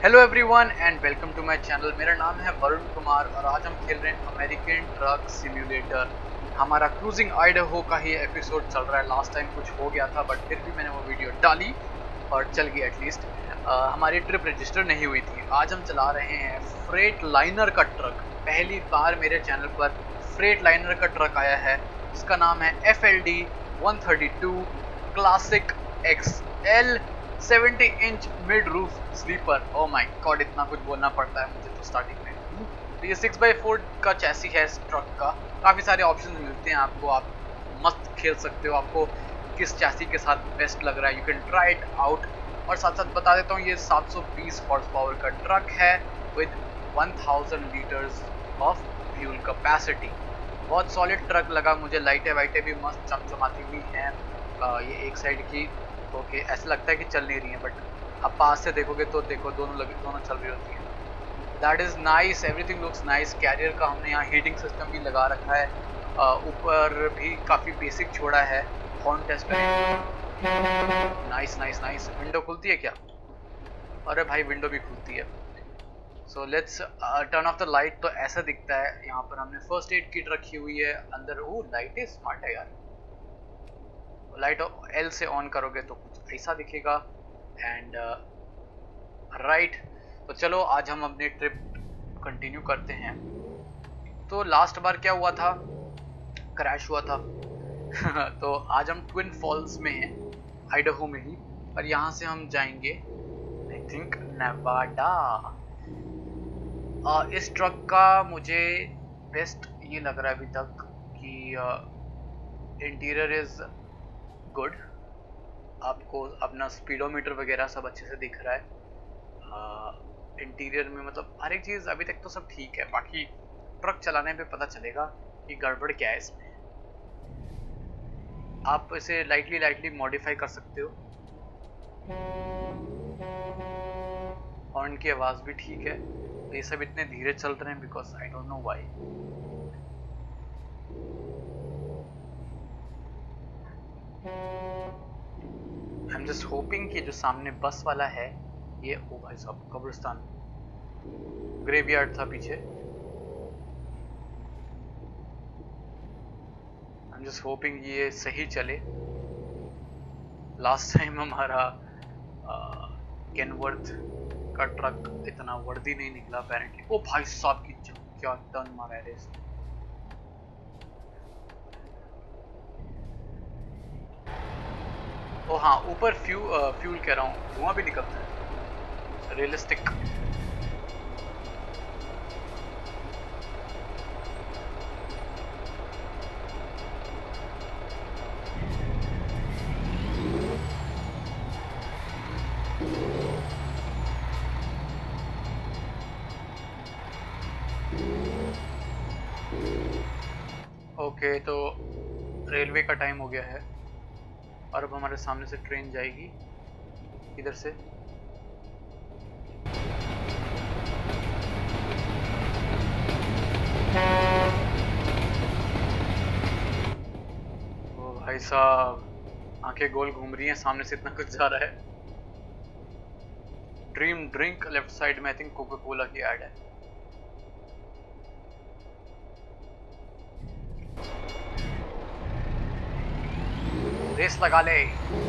Hello everyone and welcome to my channel. मेरा नाम है वरुण कुमार और आज हम खेल रहे हैं अमेरिकन ट्रक सिम्युलेटर। हमारा क्रूजिंग आइडाहो का ही एपिसोड चल रहा है। लास्ट टाइम कुछ हो गया था बट फिर भी मैंने वो वीडियो डाली और चल गई एटलीस्ट। हमारी ट्रिप रजिस्टर नहीं हुई थी। आज हम चला रहे हैं फ्रेट लाइनर का ट्रक। पहली बार मेरे चैनल पर फ्रेट लाइनर का ट्रक आया है जिसका नाम है FLD 132 classic XL 70 inch mid roof sleeper. Oh my god, इतना कुछ बोलना पड़ता है मुझे तो स्टार्टिंग में। तो ये 6x4 का चैसी है इस ट्रक का। काफ़ी सारे ऑप्शंस मिलते हैं आपको, आप मस्त खेल सकते हो। आपको किस चैसी के साथ बेस्ट लग रहा है, you can try it out. और साथ साथ बता देता हूँ ये 720 हॉर्स पावर का ट्रक है with 1000 litres of fuel capacity. बहुत सॉलिड ट्रक लगा मुझे। लाइटें वाइटें भी मस्त चमचमाती हुई हैं ये एक साइड की। ओके, ऐसा लगता है कि चल नहीं रही है बट आप पास से देखोगे तो देखो दोनों चल रही होती है। That is nice, everything looks nice. Carrier का हमने यहाँ हीटिंग सिस्टम भी लगा रखा है। ऊपर भी काफ़ी बेसिक छोड़ा है। हॉर्न टेस्ट करेंगे। Nice nice nice. विंडो खुलती है क्या? अरे भाई विंडो भी खुलती है। So let's turn off the light. तो ऐसा दिखता है। यहाँ पर हमने फर्स्ट एड किट रखी हुई है अंदर। ओ लाइट स्मार्ट है यार। लाइट L से ऑन करोगे तो कुछ ऐसा दिखेगा। एंड राइट, तो चलो आज हम अपनी ट्रिप कंटिन्यू करते हैं। तो लास्ट बार क्या हुआ था, क्रैश हुआ था। तो आज हम ट्विन फॉल्स में हैं, आइडाहो में ही। और यहाँ से हम जाएंगे आई थिंक नेवाडा। इस ट्रक का मुझे बेस्ट ये लग रहा है अभी तक कि इंटीरियर इज गुड। आपको अपना स्पीडोमीटर वगैरह सब अच्छे से दिख रहा है। इंटीरियर में मतलब हर एक चीज़ अभी तक तो सब ठीक है। बाकी ट्रक चलाने पे पता चलेगा कि गड़बड़ क्या है इसमें। आप इसे लाइटली लाइटली मॉडिफाई कर सकते हो। हॉर्न की आवाज़ भी ठीक है। ये सब इतने धीरे चल रहे हैं because I don't know why. I am just hoping कि जो सामने बस वाला है ये, ओ भाई साहब कब्रिस्तान, ग्रेवयार्ड था पीछे। आई एम जस्ट होपिंग ये सही चले। लास्ट टाइम हमारा केनवर्थ का ट्रक इतना वर्दी नहीं निकला अपेरेंटली। ओ भाई साहब की क्या टर्न मारा है रेस। ओ हाँ, ऊपर फ्यूल कह रहा हूँ, धुआं भी निकलता है। रियलिस्टिक। ओके, तो रेलवे का टाइम हो गया है और अब हमारे सामने से ट्रेन जाएगी इधर से। ओ भाई साहब, आंखें गोल घूम रही हैं, सामने से इतना कुछ जा रहा है। ड्रीम ड्रिंक लेफ्ट साइड में, आई थिंक कोका कोला की ऐड है। रेस लगा ले।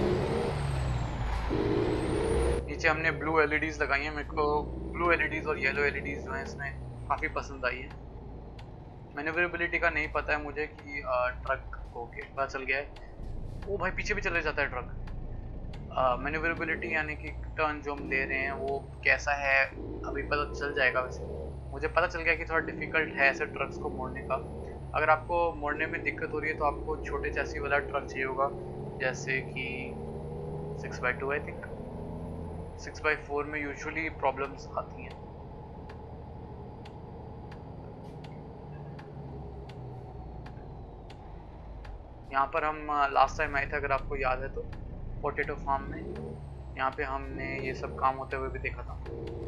नीचे हमने ब्लू LEDs लगाई हैं। मेरे को ब्लू LEDs और येलो LEDs जो हैं इसमें काफ़ी पसंद आई है। मैन्यूवरेबिलिटी का नहीं पता है मुझे कि ट्रक ओके पता चल गया है। वो भाई पीछे भी चले जाता है ट्रक। मैन्यूवरेबिलिटी यानी कि टर्न जो हम ले रहे हैं वो कैसा है अभी पता चल जाएगा। वैसे मुझे पता चल गया कि थोड़ा डिफ़िकल्ट है ऐसे ट्रक्स को मोड़ने का। अगर आपको मोड़ने में दिक्कत हो रही है तो आपको छोटे चैसी वाला ट्रक चाहिए होगा, जैसे कि 6x2 आई थिंक। 6x4 में यूजुअली प्रॉब्लम्स आती हैं। यहाँ पर हम लास्ट टाइम आए थे अगर आपको याद है तो, पोटैटो फार्म में। यहाँ पे हमने ये सब काम होते हुए भी देखा था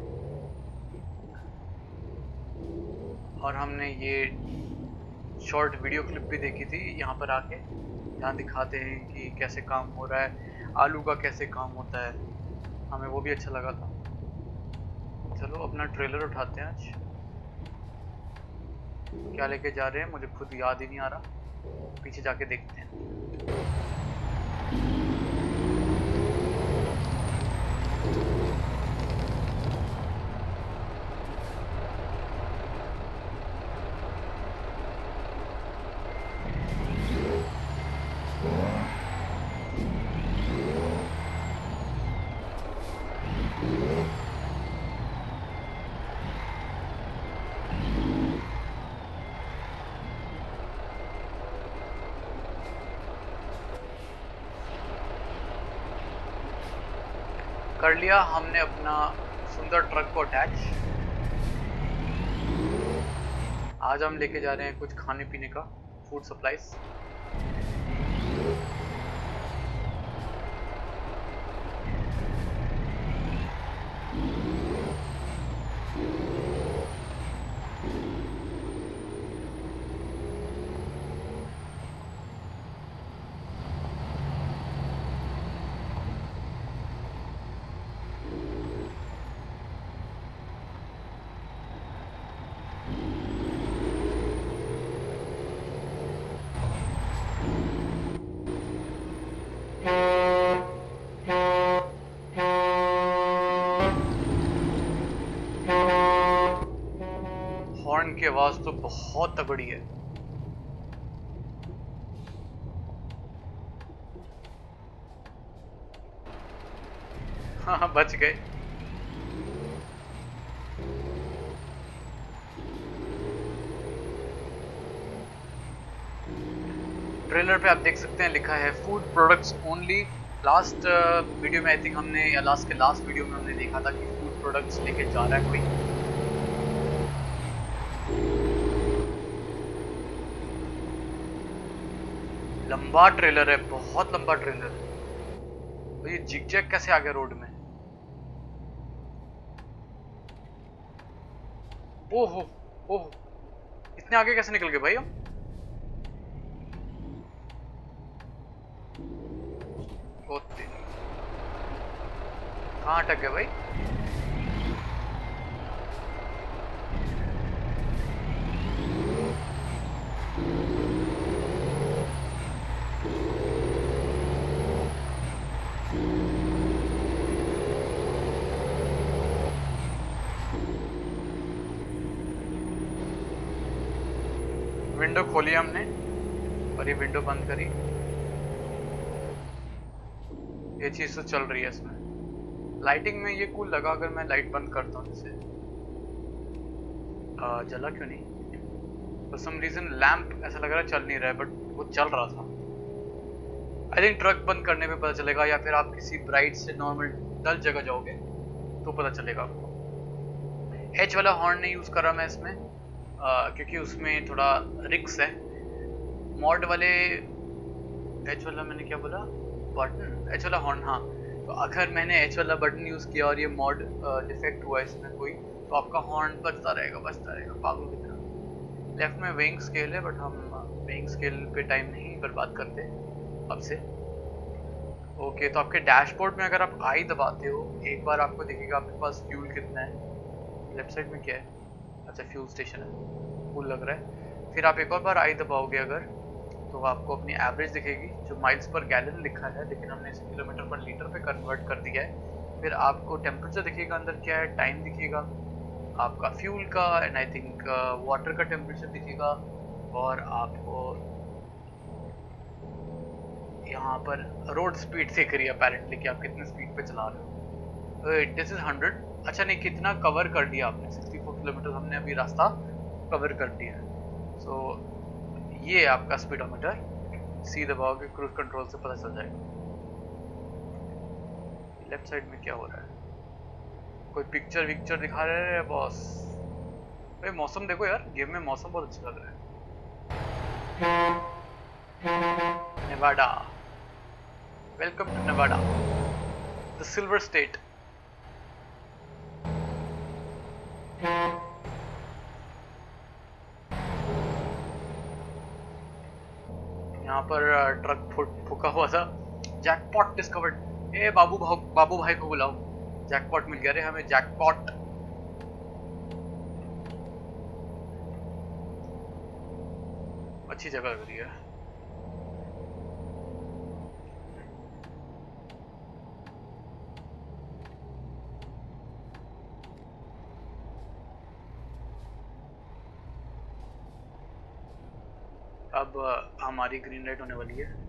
और हमने ये शॉर्ट वीडियो क्लिप भी देखी थी यहाँ पर आके, जहाँ दिखाते हैं कि कैसे काम हो रहा है, आलू का कैसे काम होता है। हमें वो भी अच्छा लगा था। चलो अपना ट्रेलर उठाते हैं। आज क्या लेके जा रहे हैं मुझे खुद याद ही नहीं आ रहा, पीछे जाके देखते हैं। कर लिया हमने अपना सुंदर ट्रक को अटैच। आज हम लेके जा रहे हैं कुछ खाने पीने का, फूड सप्लाईज। हॉर्न की आवाज तो बहुत तगड़ी है। हाँ बच गए। ट्रेलर पे आप देख सकते हैं लिखा है food products only. Last video में आई थिंक हमने, या लास्ट वीडियो में हमने देखा था कि फूड प्रोडक्ट्स लेके जा रहा है कोई। लंबा ट्रेलर है, बहुत लंबा ट्रेलर है। तो ये जिग जैग कैसे आ गया रोड में? ओहो ओहो, इतने आगे कैसे निकल गए भाई हम? कहाँ अटक गए भाई? विंडो खोली हमने और ये विंडो बंद करी। ये चीज तो चल रही है इसमें। लाइटिंग में ये कूल लगा। अगर मैं लाइट बंद करता हूँ जैसे, जला क्यों नहीं? फॉर सम रीजन लैंप ऐसा लग रहा है चल नहीं रहा है, बट वो चल रहा था। आई थिंक ट्रक बंद करने पे पता चलेगा, या फिर आप किसी ब्राइट से नॉर्मल डल जगह जाओगे तो पता चलेगा आपको। एच वाला हॉर्न नहीं यूज कर रहा मैं इसमें, क्योंकि उसमें थोड़ा रिक्स है। मॉड वाले एच वाला, मैंने क्या बोला, बटन, एच वाला हॉर्न, हाँ। तो अगर मैंने एच वाला बटन यूज किया और ये मॉड डिफेक्ट हुआ इसमें कोई, तो आपका हॉर्न बजता रहेगा पागल की तरह। लेफ्ट में वेइंग स्केल है, बट हम वेइंग स्केल पे टाइम नहीं बर्बाद करते अब से। ओके, तो आपके डैशबोर्ड में अगर आप आई दबाते हो एक बार, आपको दिखेगा आपके पास फ्यूल कितना है। लेफ्ट साइड में क्या है? अच्छा, फ्यूल स्टेशन है, फुल लग रहा है। फिर आप एक और बार आई दबाओगे अगर, तो आपको अपनी एवरेज दिखेगी जो माइल्स पर गैलन लिखा है, लेकिन हमने इसे किलोमीटर पर लीटर पे कन्वर्ट कर दिया है। फिर आपको टेम्परेचर दिखेगा अंदर क्या है, टाइम दिखेगा आपका फ्यूल का, एंड आई थिंक वाटर का टेम्परेचर दिखेगा, और आपको यहाँ पर रोड स्पीड दिख रही है अपेरेंटली कि आप कितने स्पीड पे चला रहे हो। This is 100। अच्छा नहीं, कितना कवर कर दिया आपने? 64 किलोमीटर हमने अभी रास्ता कवर कर दिया है। सो ये आपका स्पीडोमीटर। सी दबाओगे क्रूज कंट्रोल से पता चल जाएगा। लेफ्ट साइड में क्या हो रहा है? कोई पिक्चर विक्चर दिखा रहे हैं बॉस? भाई मौसम देखो यार, गेम में मौसम बहुत अच्छा लग रहा है। Nevada, welcome to Nevada, the silver state. यहाँ पर ट्रक फूका हुआ था। Jackpot discovered. ए बाबू भाई को बुलाओ, जैकपॉट मिल गया रे हमें, जैकपॉट। अच्छी जगह लग रही है। अब हमारी ग्रीन लाइट होने वाली है।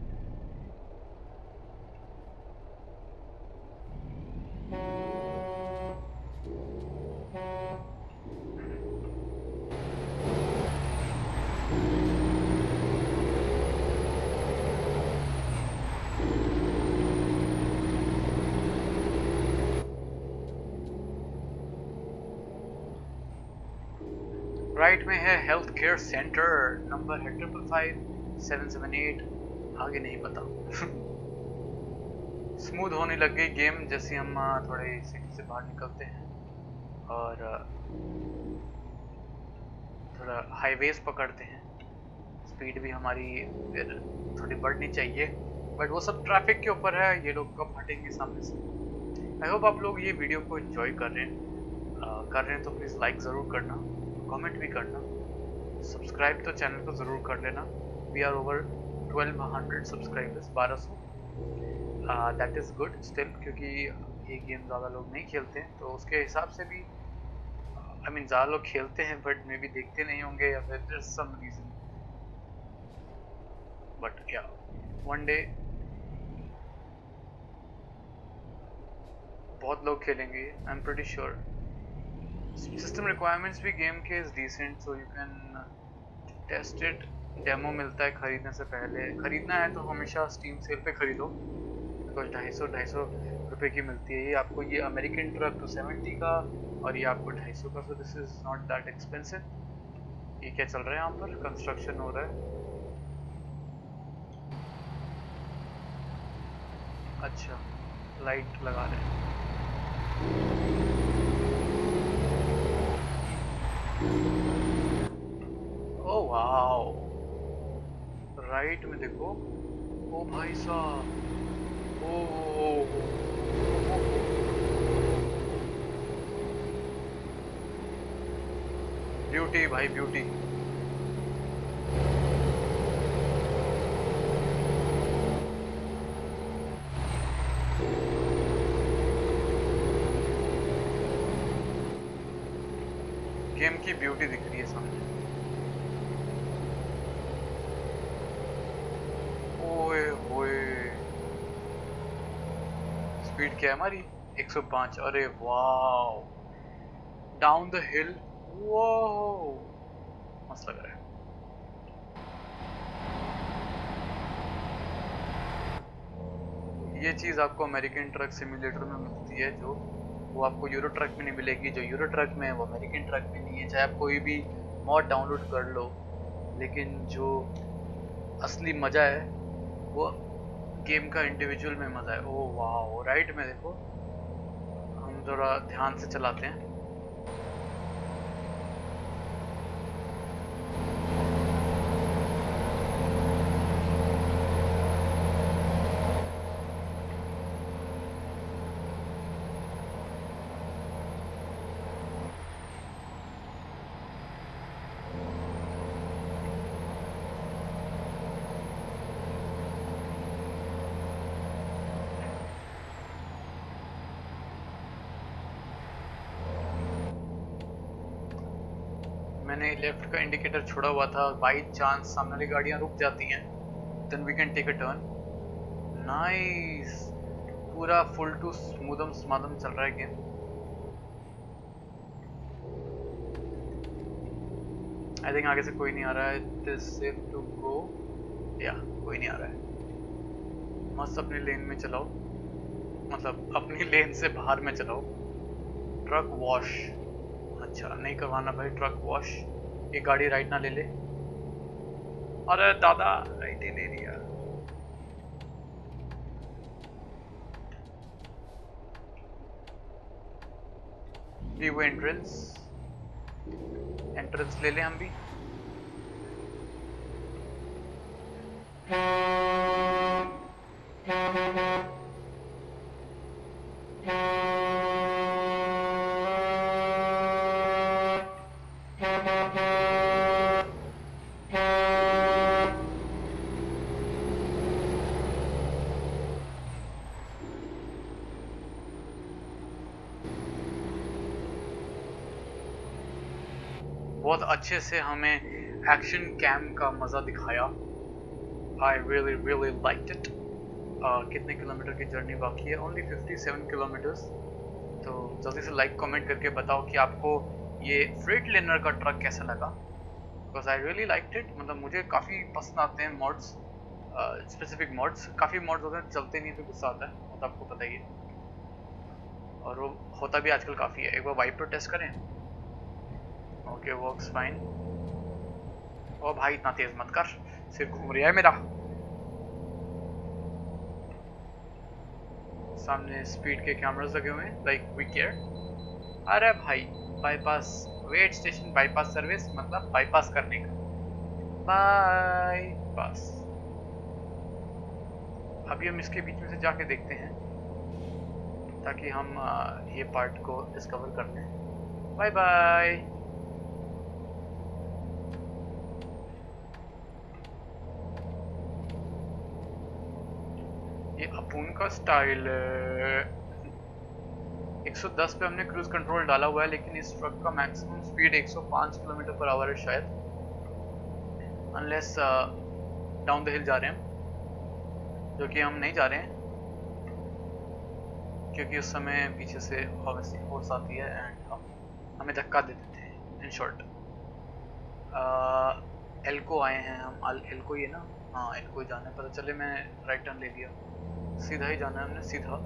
राइट में है हेल्थ केयर सेंटर, नंबर है 555-778, आगे नहीं पता। स्मूथ होने लग गई गेम जैसे हम थोड़े सिटी से बाहर निकलते हैं और थोड़ा हाईवेज पकड़ते हैं। स्पीड भी हमारी फिर थोड़ी बढ़नी चाहिए, बट वो सब ट्रैफिक के ऊपर है, ये लोग कब हटेंगे सामने से। आई होप आप लोग ये वीडियो को एंजॉय कर रहे हैं तो प्लीज़ लाइक ज़रूर करना, कमेंट भी करना, सब्सक्राइब तो चैनल को ज़रूर कर लेना। We are over 1200 subscribers, 1200। That is good still, क्योंकि ये गेम ज़्यादा लोग नहीं खेलते हैं, तो उसके हिसाब से भी आई मीन ज़्यादा लोग खेलते हैं बट मे बी देखते नहीं होंगे या फिर देयर सम रीज़न, बट या वन डे बहुत लोग खेलेंगे, I am pretty sure. System requirements भी गेम के is decent, so you can test it. Demo मिलता है खरीदने से पहले, खरीदना है तो हमेशा स्टीम सेल पे खरीदो, बिकॉज 250 रुपये की मिलती है। ये आपको ये अमेरिकन ट्रक 270 का और ये आपको 250 का, so this is not that expensive. ये क्या चल रहा है यहाँ पर, कंस्ट्रक्शन हो रहा है। अच्छा, लाइट लगा रहे हैं। ओ वाओ, राइट में देखो, ओ भाई साहब, ओ ब्यूटी भाई ब्यूटी। गेम की ब्यूटी दिख रही है सामने। ओए होए, स्पीड क्या है हमारी, 105। अरे wow, down the hill, wow मस्त लग रहा है। ये चीज़ आपको अमेरिकन ट्रक सिम्युलेटर में मिलती है, जो वो आपको यूरो ट्रक में नहीं मिलेगी। जो यूरो ट्रक में है वो अमेरिकन ट्रक में नहीं है, चाहे आप कोई भी मॉड डाउनलोड कर लो, लेकिन जो असली मज़ा है वो गेम का इंडिविजुअल में मज़ा है। ओ वाह, राइट में देखो, हम ज़रा ध्यान से चलाते हैं। मैंने लेफ्ट का इंडिकेटर छोड़ा हुआ था, बाई चांस सामने वाली गाड़ियाँ रुक जाती हैं, then we can take a turn. Nice, पूरा फुल टू स्मूदम स्मादम चल रहा है गेम। आई थिंक आगे से कोई नहीं आ रहा है, दिस सेफ टू गो, या कोई नहीं आ रहा है। मस्त अपनी लेन में चलाओ, मतलब अपनी लेन से बाहर में चलाओ। ट्रक वॉश, अच्छा नहीं करवाना भाई ट्रक वॉश। ये गाड़ी राइट ना ले ले, अरे दादा राइट ही ले लिया। ये वो एंट्रेंस ले ले हम भी। बहुत अच्छे से हमें एक्शन कैम का मज़ा दिखाया। I really liked it. कितने किलोमीटर की जर्नी बाकी है? Only 57 kilometres. तो जल्दी से लाइक कमेंट करके बताओ कि आपको ये फ्रेटलाइनर का ट्रक कैसा लगा। Because I really liked it. मतलब मुझे काफ़ी पसंद आते हैं मॉड्स, स्पेसिफिक मॉड्स। काफ़ी मॉड्स होते हैं चलते नहीं तो गुस्सा आता है, वो तो आपको पता ही है, और वो होता भी आजकल काफ़ी है। एक बार वाइपर टेस्ट करें। Okay, works fine. ओ भाई इतना तेज मत कर, सिर घूम रहा है मेरा। सामने स्पीड के कैमरास लगे हुए हैं, लाइक वी केयर। अरे भाई bypass, weigh station bypass service, मतलब बाईपास करने का बाईपास। अभी हम इसके बीच में से जाके देखते हैं ताकि हम ये पार्ट को डिस्कवर कर लें। Bye bye. ये अपून का स्टाइल है। 110 पे हमने क्रूज कंट्रोल डाला हुआ है, लेकिन इस ट्रक का maximum speed 105 kilometre per hour है शायद, अनलेस डाउन द हिल जा रहे हैं, जो कि हम नहीं जा रहे हैं क्योंकि उस समय पीछे से ऑब्वियसली फोर्स आती है एंड हमें धक्का दे देते हैं। इन शॉर्ट एल्को आए हैं हम। एल्को ही है ना? हाँ एल्को ही जाना है। पता चले मैं राइट टर्न ले लिया, सीधा ही जाना है हमने, सीधा।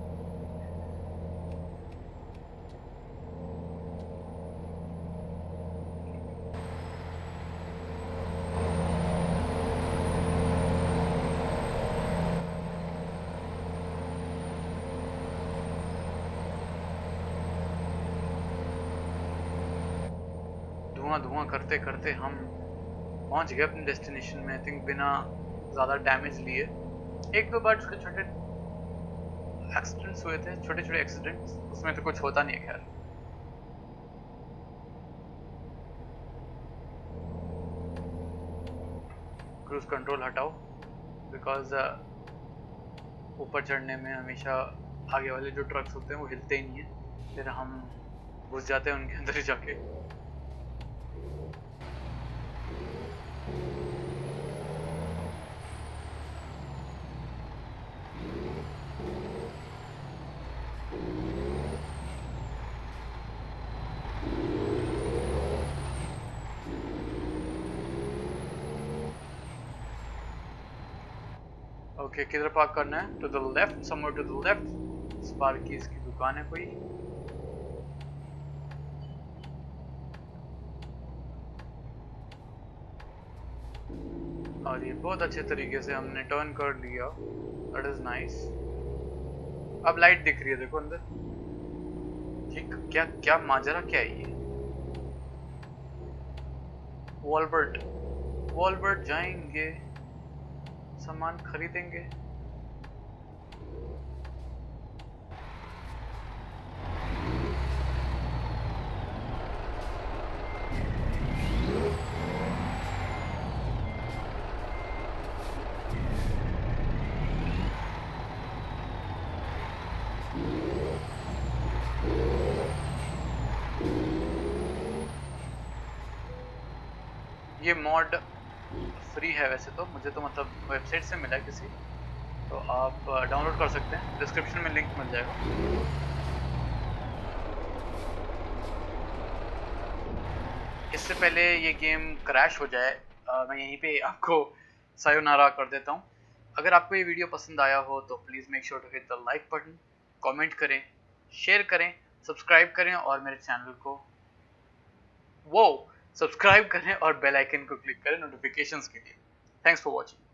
धुआं करते करते हम पहुंच गए अपने डेस्टिनेशन में। आई थिंक बिना ज़्यादा डैमेज लिए। एक दो बार छोटे छोटे एक्सीडेंट्स हुए थे, छोटे छोटे एक्सीडेंट्स, उसमें तो कुछ होता नहीं है खैर। क्रूज कंट्रोल हटाओ, बिकॉज ऊपर चढ़ने में हमेशा आगे वाले जो ट्रक्स होते हैं वो हिलते ही नहीं है, फिर हम घुस जाते हैं उनके अंदर ही जाके। ओके, किधर पार्क करना है? To the left, somewhere to the left. Sparky's की दुकान है कोई। और ये बहुत अच्छे तरीके से हमने टर्न कर लिया। That is nice. अब लाइट दिख रही है, देखो अंदर। ठीक, क्या क्या माजरा क्या है ये? वॉलबर्ट, वॉलबर्ट जाएंगे, सामान खरीदेंगे। ये मॉड फ्री है वैसे तो, मुझे तो मतलब वेबसाइट से मिला किसी, तो आप डाउनलोड कर सकते हैं। डिस्क्रिप्शन में लिंक मिल जाएगा। इससे पहले ये गेम क्रैश हो जाए, मैं यहीं पे आपको सायोनारा कर देता हूँ। अगर आपको ये वीडियो पसंद आया हो तो please make sure to hit the like button, comment करें, शेयर करें, सब्सक्राइब करें और मेरे चैनल को सब्सक्राइब करें और बेल आइकन को क्लिक करें नोटिफिकेशंस के लिए। Thanks for watching.